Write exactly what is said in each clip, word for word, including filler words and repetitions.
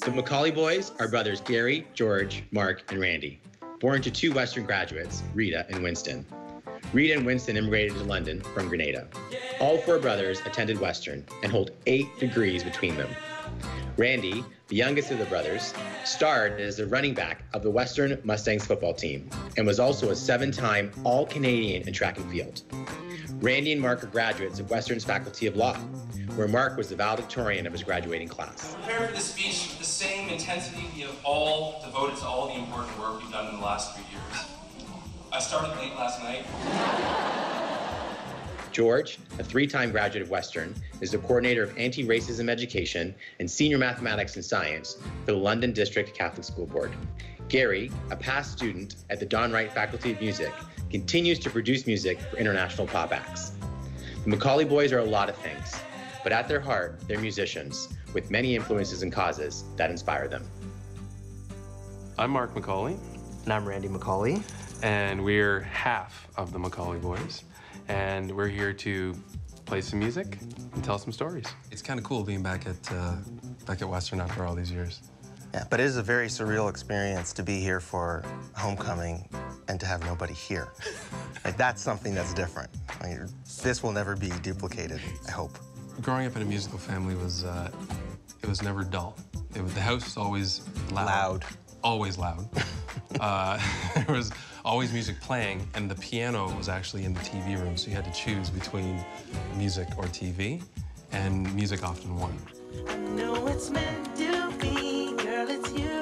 The McAuley Boys are brothers Gary, George, Mark, and Randy, born to two Western graduates, Rita and Winston. Rita and Winston immigrated to London from Grenada. All four brothers attended Western and hold eight degrees between them. Randy, the youngest of the brothers, starred as the running back of the Western Mustangs football team and was also a seven-time All-Canadian in track and field. Randy and Mark are graduates of Western's Faculty of Law, where Mark was the valedictorian of his graduating class. Prepared for this speech with the same intensity we have all devoted to all the important work we've done in the last three years. I started late last night. George, a three-time graduate of Western, is the coordinator of Anti-Racism Education and Senior Mathematics and Science for the London District Catholic School Board. Gary, a past student at the Don Wright Faculty of Music, continues to produce music for international pop acts. The McAuley Boys are a lot of things, but at their heart, they're musicians with many influences and causes that inspire them. I'm Mark McAuley. And I'm Randy McAuley. And we're half of the McAuley Boys. And we're here to play some music and tell some stories. It's kind of cool being back at, uh, back at Western after all these years. Yeah, but it is a very surreal experience to be here for homecoming and to have nobody here. Like, that's something that's different. I mean, this will never be duplicated, I hope. Growing up in a musical family was, uh, it was never dull. It was, the house was always loud. Loud. Always loud. uh, there was always music playing, and the piano was actually in the T V room, so you had to choose between music or T V, and music often won. I know it's meant to be, girl, it's you.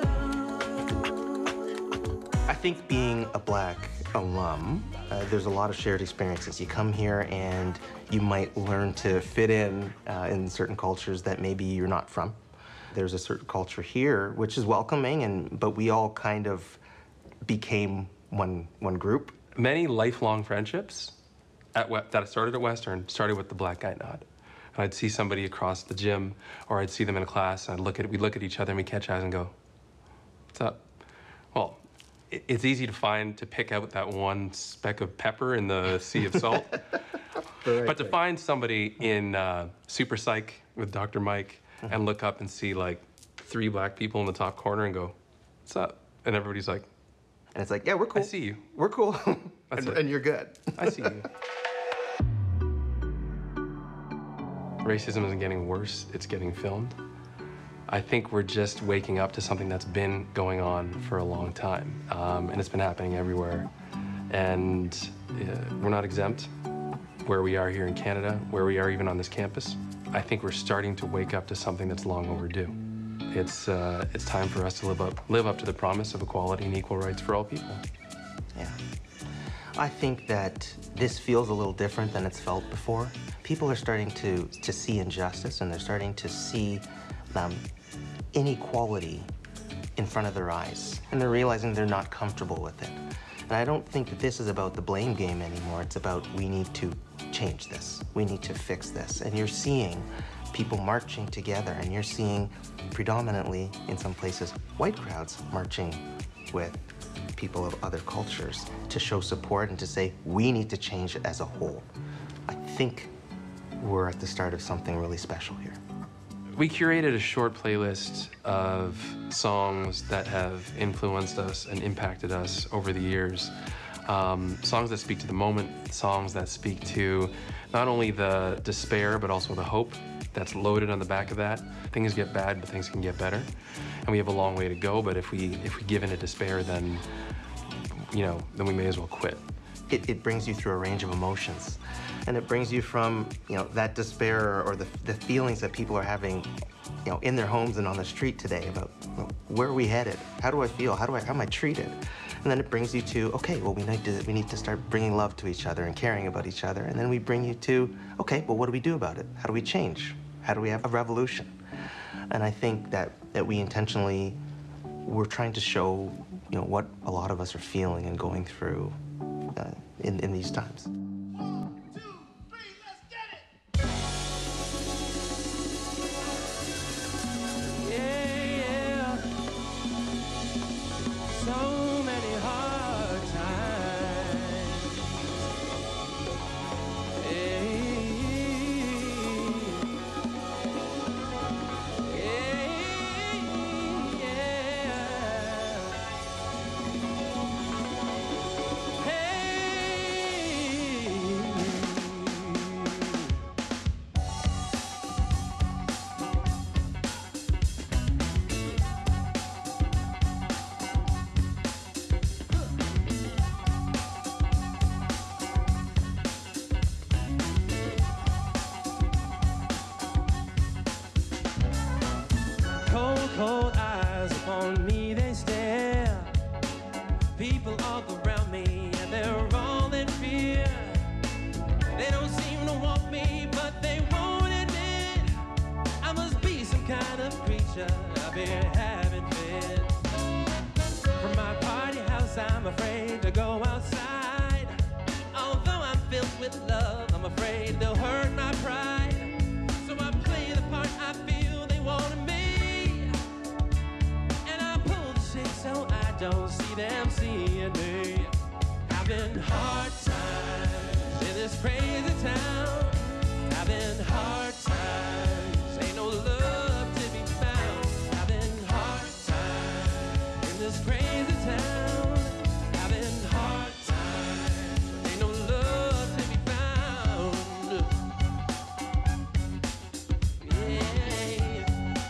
I think being a Black alum, uh, there's a lot of shared experiences. You come here and you might learn to fit in uh, in certain cultures that maybe you're not from. There's a certain culture here which is welcoming, and but we all kind of became one one group. Many lifelong friendships at we that started at Western started with the black guy nod. And I'd see somebody across the gym, or I'd see them in a class, and I'd look at we'd look at each other and we'd catch eyes and go, "What's up?" Well, it, it's easy to find to pick out that one speck of pepper in the sea of salt. Right, but to right. find somebody in uh, Super Psych with Doctor Mike mm-hmm. and look up and see like three black people in the top corner and go, "What's up?" And everybody's like, and it's like, yeah, we're cool. I see you. We're cool. That's and, it. and you're good. I see you. Racism isn't getting worse, it's getting filmed. I think we're just waking up to something that's been going on for a long time, um, and it's been happening everywhere. And uh, we're not exempt where we are here in Canada, where we are even on this campus. I think we're starting to wake up to something that's long overdue. It's, uh, it's time for us to live up, live up to the promise of equality and equal rights for all people. Yeah. I think that this feels a little different than it's felt before. People are starting to, to see injustice, and they're starting to see um, inequality in front of their eyes. And they're realizing they're not comfortable with it. And I don't think that this is about the blame game anymore. It's about, we need to change this. We need to fix this. And you're seeing people marching together, and you're seeing predominantly, in some places, white crowds marching with people of other cultures to show support and to say, we need to change it as a whole. I think we're at the start of something really special here. We curated a short playlist of songs that have influenced us and impacted us over the years. Um, songs that speak to the moment, songs that speak to not only the despair, but also the hope that's loaded on the back of that. Things get bad, but things can get better. And we have a long way to go, but if we, if we give in to despair, then, you know, then we may as well quit. It, it brings you through a range of emotions. And it brings you from, you know, that despair or the, the feelings that people are having, you know, in their homes and on the street today about, you know, where are we headed? How do I feel? How do I, how am I treated? And then it brings you to, okay, well, we need to, we need to start bringing love to each other and caring about each other. And then we bring you to, okay, well, what do we do about it? How do we change? How do we have a revolution? And I think that, that we intentionally, we're trying to show, you know, what a lot of us are feeling and going through uh, in, in these times. Having hard times in this crazy town. Having hard times, ain't no love to be found. Having hard times in this crazy town. Having hard times, ain't no love to be found. Yeah.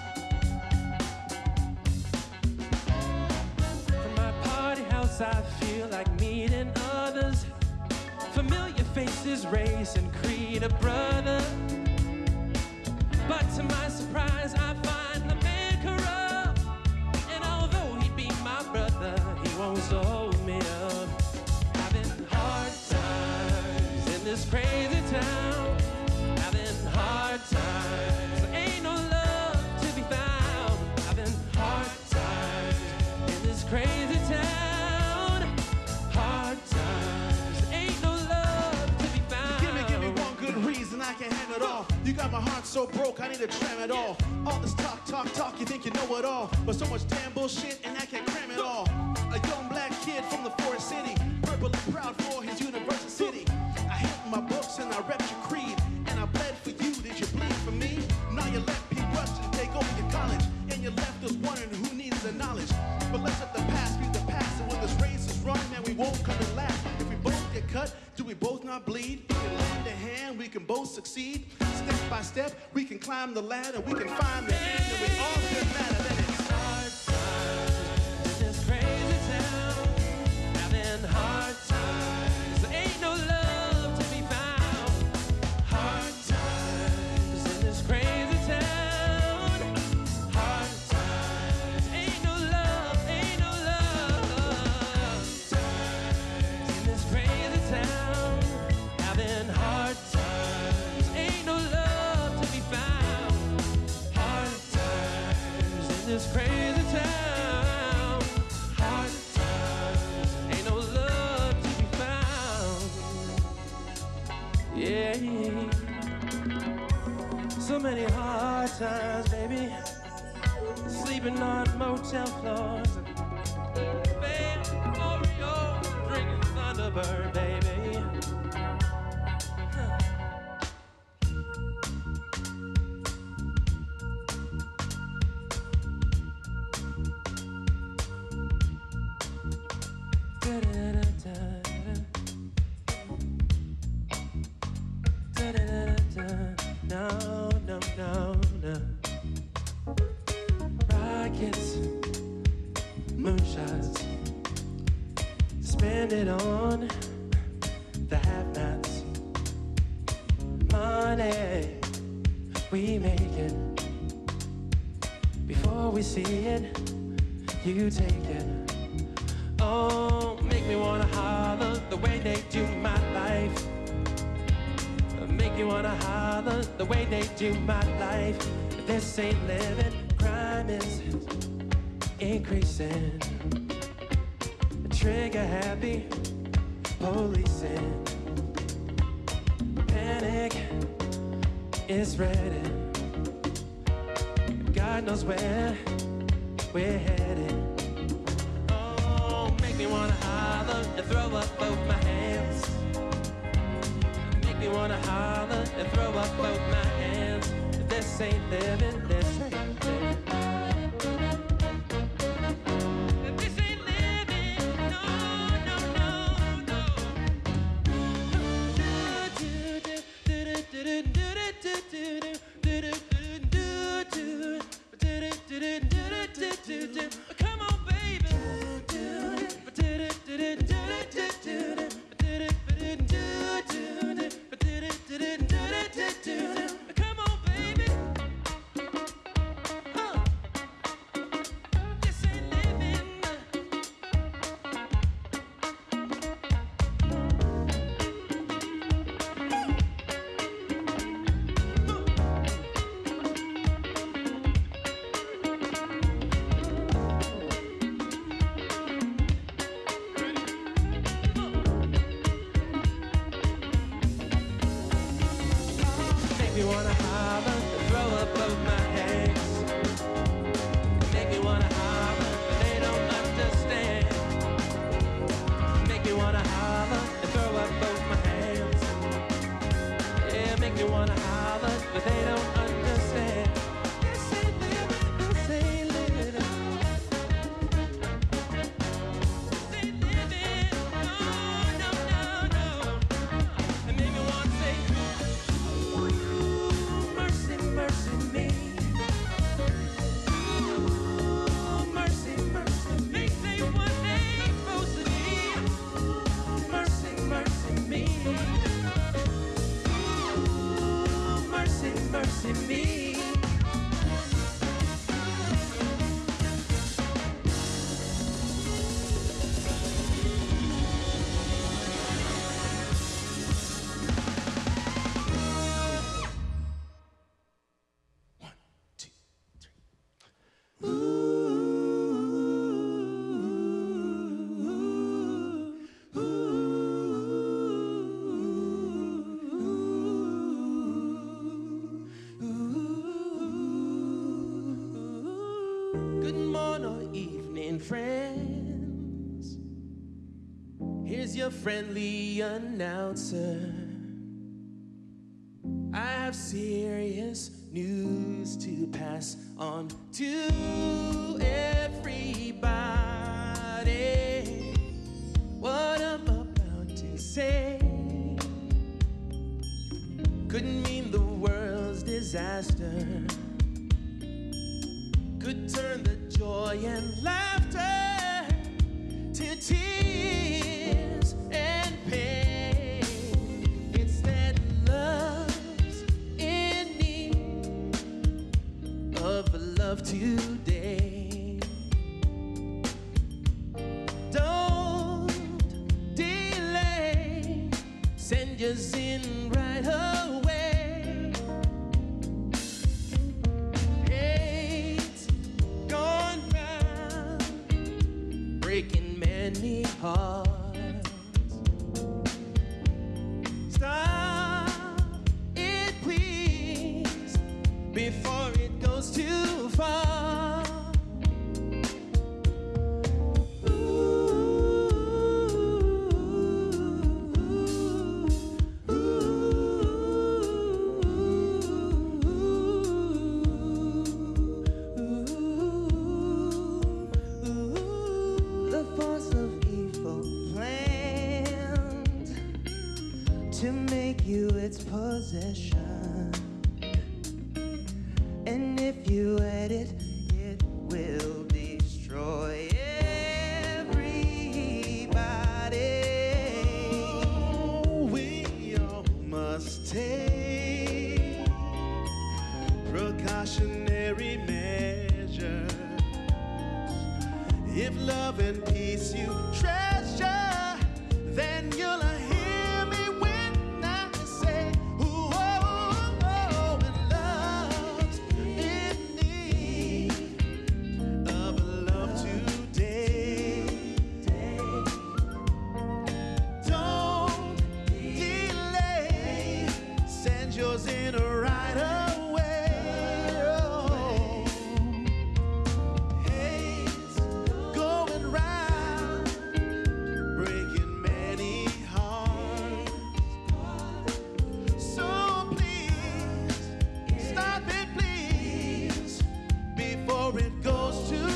From my party house I feel like meeting others. Familiar faces, race and creed, a brother. But to my surprise, I find the man corrupt. And although he be my brother, he won't so hold me up. Having hard times in this crazy town. Having hard times, ain't no love to be found. Having hard times in this crazy town. Hard times, ain't no love to be found. Give me, give me one good reason I can hand it off. You got my heart so broke, I need to tram it off. All this talk, talk, talk, you think you know it all. But so much damn bullshit and I can't cram it all. A young black kid from the forest city, purple and proud for his university. I hit my books and I repped your creed. And I bled for you, did you bleed for me? Now you let Pete Rushton take over your college. And you left us wondering who needs the knowledge. But let's let the past be the past. And when this race is run, man, we won't come in last. If we both get cut, do we both not bleed? We can lend a hand, we can both succeed. Step by step, we can climb the ladder. We can find the end, and we all get matter. Then it's hard times in this crazy town. Having hard times, there ain't no love to be found. Hard times in this crazy town. Hard times, ain't no love, ain't no love. Times in this crazy town. Having hard times, ain't no love to be found. Hard times in this crazy town. Hard times, ain't no love to be found. Yeah. So many hard times, baby. Sleeping on motel floors. Babe, Oreo, drinking Thunderbird, baby. No, no, no, no. Rockets, moonshots, spend it on the have-nots. Money, we make it. Before we see it, you take it. Oh, make me wanna holler the way they do my life. Make me wanna holler the way they do my life. This ain't living, crime is increasing. Trigger happy, policing. Panic is ready. God knows where we're headed. Oh, make me wanna holler and throw up both my hands. Make me wanna holler and throw up both my hands. This ain't living, this ain't living. This ain't living, no, no, no, no. Come on, baby. but they don't understand. This ain't living, this ain't living. This ain't living, no, no, no, no. And make me want to say, ooh, mercy, mercy me. Ooh, mercy, mercy me. Say what they supposed to be. Mercy, mercy me. Ooh, mercy, mercy me. Good morning or evening, friends. Here's your friendly announcer. I have serious news to pass on to everybody. What I'm about to say could mean the world's disaster, could turn the joy and laughter to tears and pain. It's that love's in need of love today. Don't delay, send yours in right away. Hate's gone round, breaking many hearts. Stop it, please, before it goes too far. The force of evil planned to make you its possession, and if you let it, it will destroy everybody. We all must take precautionary measures. If love and peace you treasure, then you'll hear me when I say, ooh, oh, oh, and love's in need of love today. Don't delay, send yours in right away. Oh. Hate's going round, breaking many hearts. So please, stop it, please, before it goes too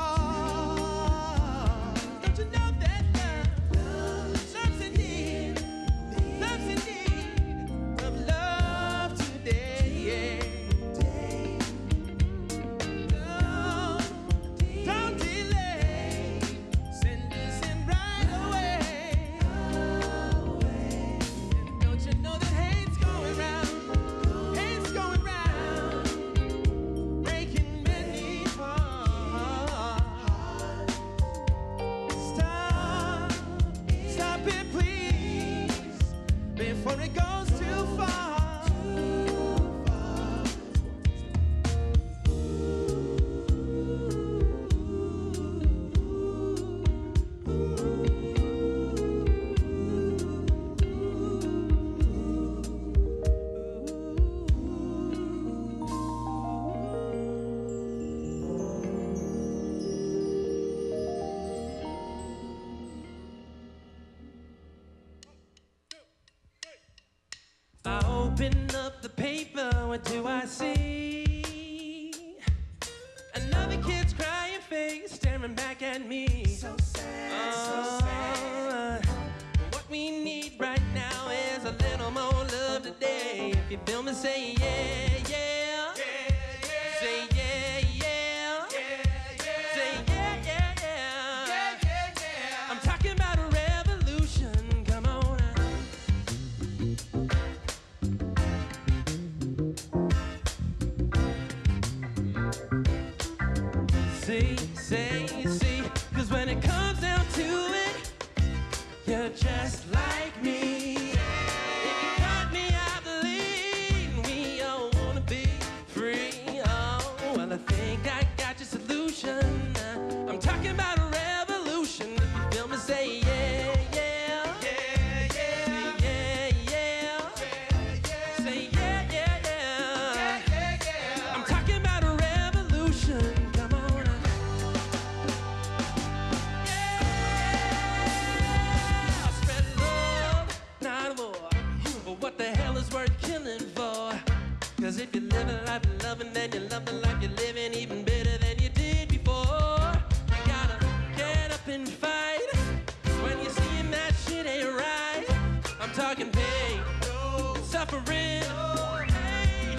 far. Don't you know that love, love's in need, love's in need of love today. Don't, don't delay, send us in right away. And don't you know that hate's going round, hate's going round, breaking many hearts. Stop, stop it, please, before it goes too far. I open up the paper what do I see? Another kid's crying face staring back at me. So sad, oh, so sad. What we need right now is a little more love today. If you feel me, say yeah, yeah. Yeah, yeah. Say yeah, yeah. Yeah, yeah. Say yeah, yeah, yeah. Yeah, yeah, yeah. I'm talking about a revolution. Come on now. See, say, see, 'cause when it comes down to it, you're just like me. If you cut me out the lead, we all wanna be free. Oh, well, I think I got your solution. I'm talking about a revolution. If you feel me, say yeah, yeah. Yeah, yeah. Say yeah, yeah. Yeah, yeah. Say yeah, yeah, yeah. Yeah, yeah, yeah. I'm talking about a revolution. Come on now. Yeah. Spread love, not war. But what the hell is worth killing for? 'Cause if you're living life and loving, then you love the life you're living even better than you did before. You gotta get up and fight when you're seeing that shit ain't right. I'm talking pain, suffering, hate.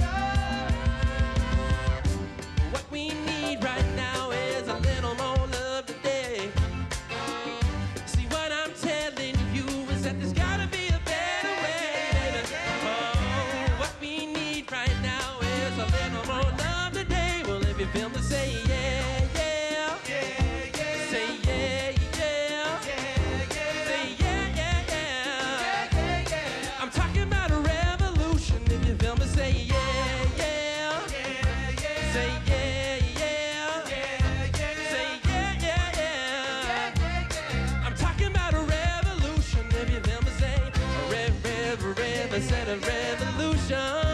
What we need right now is a little more love today. See, what I'm telling you is that there's gotta be a better way, baby. Oh, what we need right now is a little more love today. Well, if you feel me, say yeah, yeah. Yeah, yeah. Say yeah, yeah. Yeah, yeah. Say yeah, yeah, yeah. Yeah, yeah, yeah. I'm talking about a revolution. If you feel me, say yeah, yeah. Yeah, yeah. Say yeah, yeah. Yeah, yeah. Say yeah, yeah, yeah. Yeah, yeah, yeah. I'm talking about a revolution. If you feel me, say a rev, rev, rev. I said a revolution.